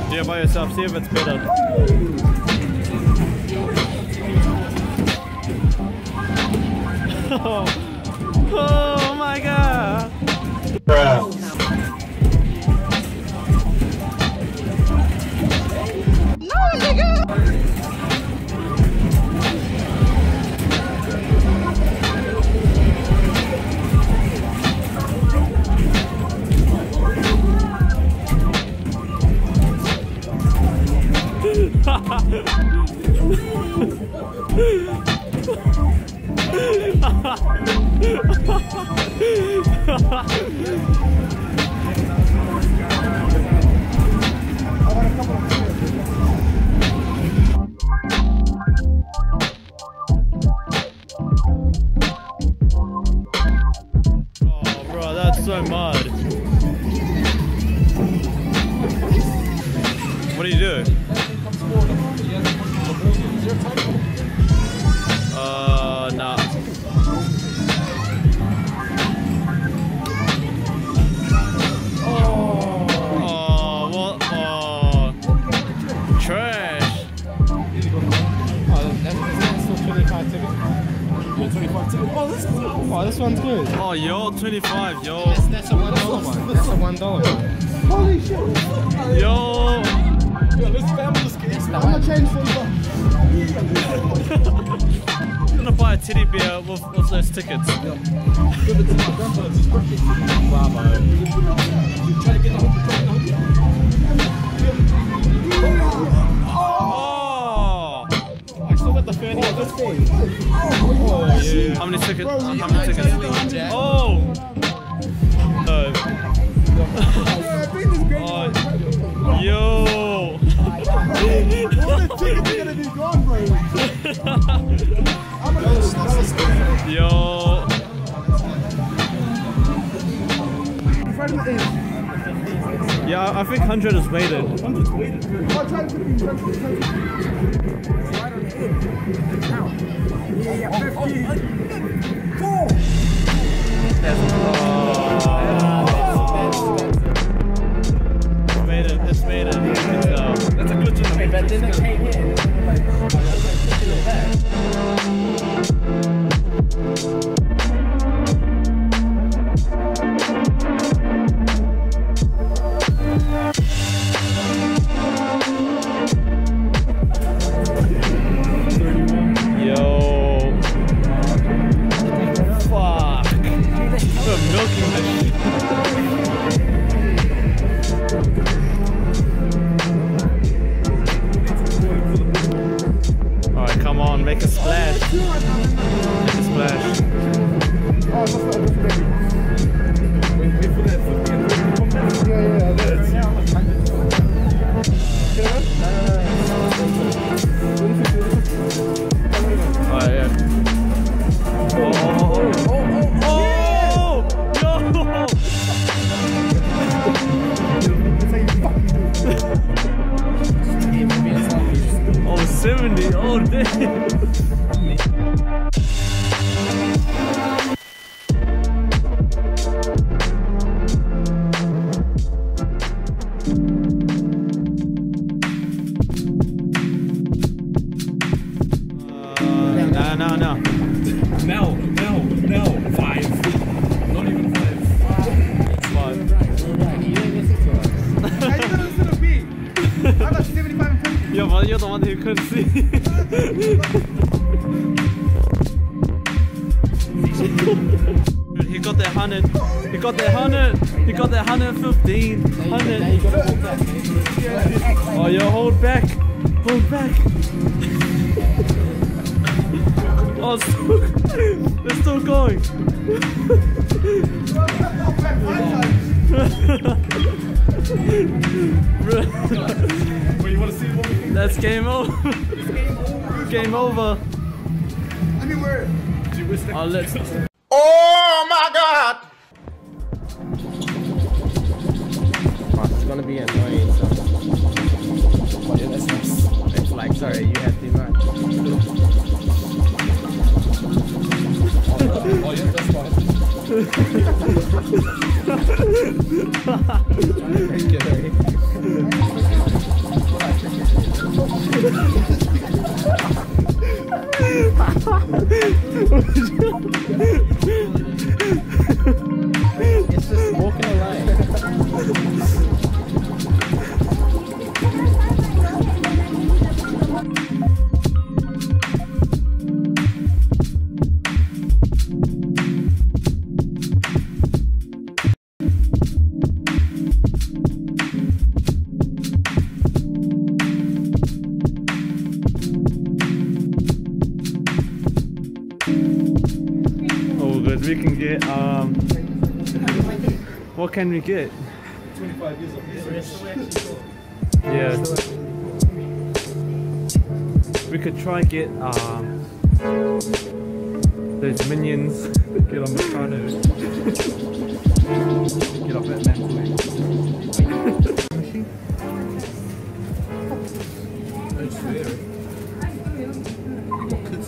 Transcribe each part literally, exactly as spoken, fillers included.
Do it by yourself, see if it's better. Oh, oh my god! Bruh. No, nigga! Oh, bro, that's so mud. What do you do? Uh, nah. Oh, what? Oh, trash. Oh, that's still twenty-five tickets. twenty-five tickets. Oh, this, oh, this one's good. Oh, yo, twenty-five, yo. That's, that's a one dollar one. That's a one dollar one. Holy shit. Yo. Yo, let's family this game. I'm gonna change for you. I'm gonna buy a teddy bear with, with those tickets. Give it to my grandfather's his birthday. Bravo. You try to get the whole Oh! I still got the thirty of this thing. Oh, yeah. How many tickets? How many tickets? Oh! Uh, oh! Yo! All the tickets are gonna be gone, bro. Yo! Yeah, I think one hundred is weighted. one hundred's weighted. I'll try to put it in front of the right on the end. Count. Yeah, yeah, fifteen. Four. That's, oh. It's weighted, it's weighted. It's, uh, That's a good job. Wait, but then they came in. Like, pushing it back. Yo. Fuck. We're milking this shit. Alright, come on, make a splash. Make a splash. Oh, that's not good, baby. Wait, wait for that. Yeah, yeah, that's it. Alright, yeah. Oh, oh, oh, oh, oh, yo! Oh, seventy, oh, damn. No, no, no. No, no, no. Five. Not even five. Five. You didn't listen to us. I didn't listen to me. I got seventy-five and fifty. Yeah, but you're the one who couldn't see. He got that hundred. He got that hundred. He got that hundred fifteen. Hundred. Oh, yo, hold back. Hold back. Oh, it's still, it's still going. Wait, you want to see what we can? That's game over. Game over. Let me wear it. Oh, let's. Oh my God! Oh, it's gonna be annoying. So. Oh, yeah, that's nice. It's like, sorry, you have too much. Oh, yeah, that's fine. Thank you. we can get. Um, what can we get? twenty-five years of history. Yeah. We could try get um those minions. Get on the car now. Get off that mentally. I swear. You got kids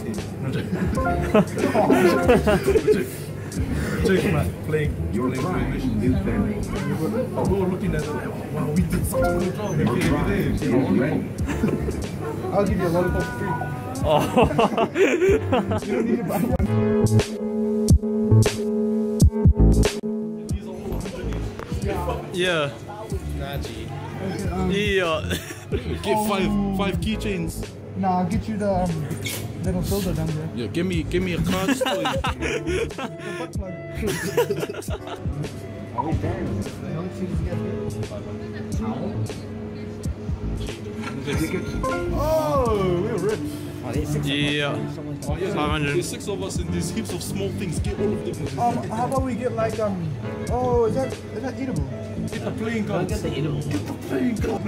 here. Jake, man, playing. Your prize is very. We were looking at it like, wow, we did such a good job. Every day. I'll give you a lollipop for free. Oh. You don't need to buy one. Yeah. Yeah. Get five five keychains. Nah, I'll get you the um, little soda down there. Yeah, give me give me a card story. Oh, we're rich. Yeah. Oh, yeah, five hundred. There's six of us and there's heaps of small things. Get all of them. Um, how about we get like um? Oh, is that is that eatable? Get the playing cards. Get the eatable. Get the playing card.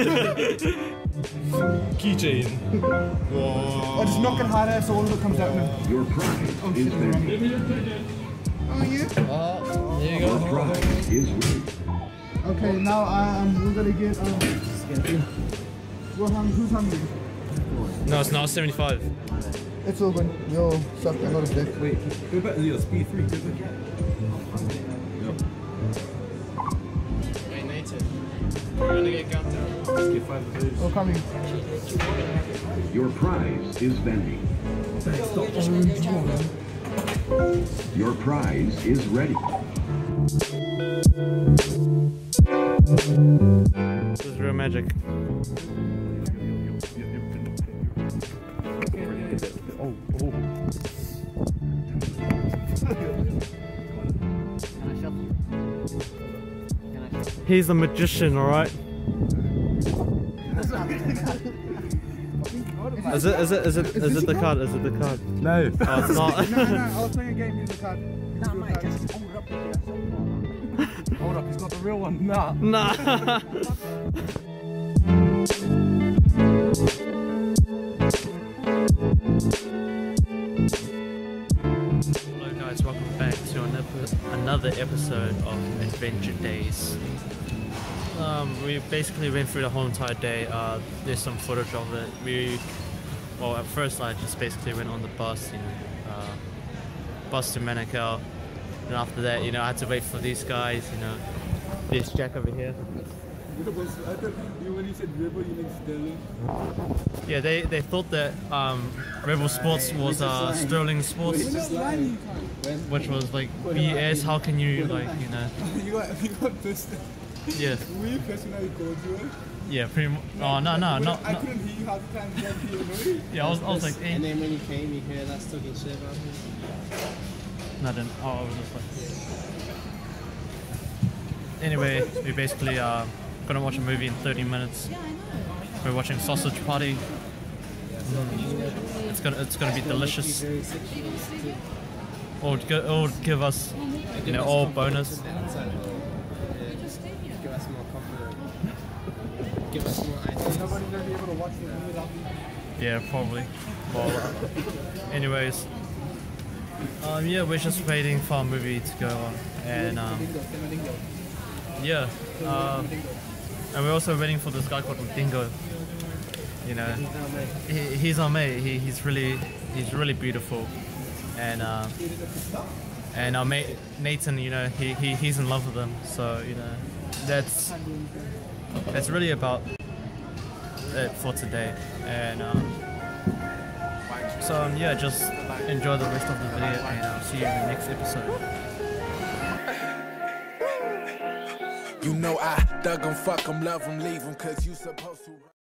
Keychain. Oh, just knock it harder so all of it comes out now. Your prize Oh is shit, we're ready. running. Oh yeah. Oh, there you Your go. prize is ready. Okay, now um, we're gonna get um. We're hung who's hungry? No, it's not seventy-five. It's all good. We all sucked a lot of dick. Wait, go back to your speed three. Go back. Hey, Nathan. We're gonna get gumped out. Let's get five of those. Oh, coming. Your prize is vending. Your prize is ready. This is real magic. Oh, oh. He's a magician, alright? Is it, is it, is it, is it the card? Is it the card? No. Oh, it's not. No, no, I was playing a game. Here's a card. Nah, mate, just hold it up. Hold up, it's not the real one. Nah. Nah. Hello guys, welcome back to another another episode of Adventure Days. Um, we basically went through the whole entire day. Uh, there's some footage of it. We, well, at first I just basically went on the bus, you know, uh, bus to Manukau. And after that, you know, I had to wait for these guys, you know. There's Jack over here. When you said Rebel, you mean Sterling? Yeah, they, they thought that um, Rebel Sports was uh, Sterling Sports, which was like B S. How can you, like, you know? You got, you got pissed. Yeah, Were you pissed when I called you? yeah, pretty much. Oh, no, no, not. I not couldn't hear you half the time. You annoyed. yeah, I was, I was like, And eh. then when you came, you heard us talking shit about him. No, I didn't. Oh, I was just like. Anyway, we basically uh, gonna watch a movie in thirty minutes. We're watching Sausage Party. Mm. It's gonna, it's gonna be delicious. Very sexual. Or it'll give us, you know, all bonus. Give us more confidence. Give us more ideas. Nobody's gonna be able to watch the movie without me. Yeah, probably. Well, uh, anyways, um, yeah, we're just waiting for our movie to go on, and um, yeah, uh, and we're also waiting for this guy called Dingo. You know, he, he's our mate. He, he's really, he's really beautiful, and uh, and our mate Nathan, you know, he, he he's in love with him. So you know, that's that's really about it for today, and. Um, So um, yeah, just enjoy the rest of the video and I'll see you in the next episode. You know I thug 'em, fuck 'em, love 'em, leave 'em, cause you supposed to.